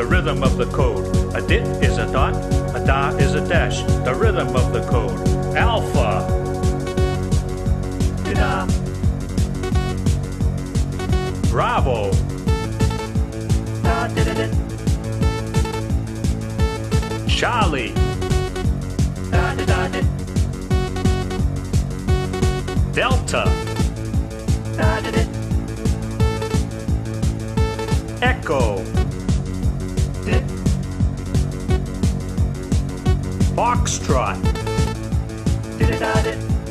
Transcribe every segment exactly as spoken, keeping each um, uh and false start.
the rhythm of the code. A dit is a dot, a da is a dash, the rhythm of the code. Alpha. Da. Bravo. Da, da, da, da. Charlie. Da, da, da, da. Delta. Da, da, da. Echo. Da. Foxtrot. Da, da, da, da.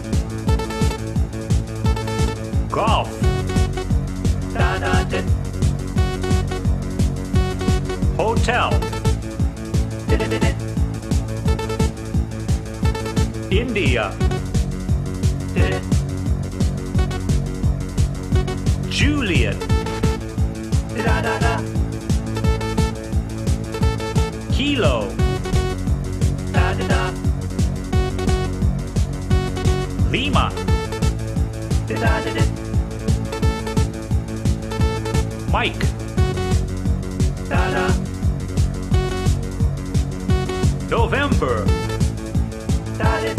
Golf. Da, da, da. Hotel. Da, da, da, da. India. Da, da. Juliet. Da, da, da. Kilo. Da, da, da. Lima. Da, da, da, da. Mike. Da, da. November. Da, da.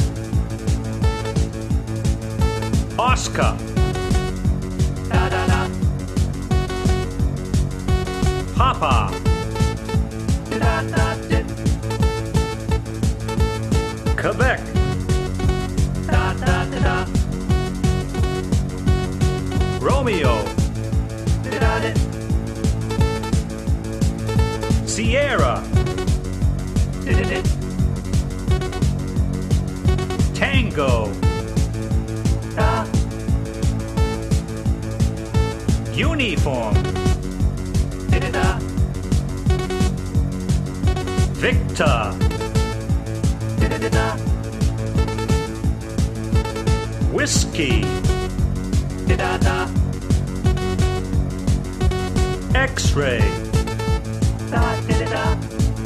Oscar. Da, da, da. Papa. Da, da, da. Quebec. Da, da, da, da. Romeo. Da, da, da. Sierra. Da, da, da. Tango. Da. Uniform. Da, da, da. Victor. Da, da, da, da. Whiskey. Da, da, da. X-ray. Da, da, da, da.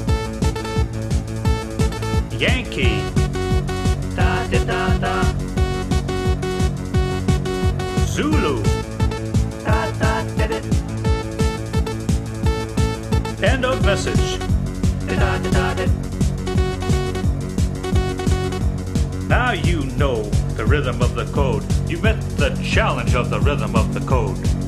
Yankee. Da, da, da, da. Zulu. Da, da, da, da. End of message. Da, da, da, da. Now you know the rhythm of the code. You met the challenge of the rhythm of the code.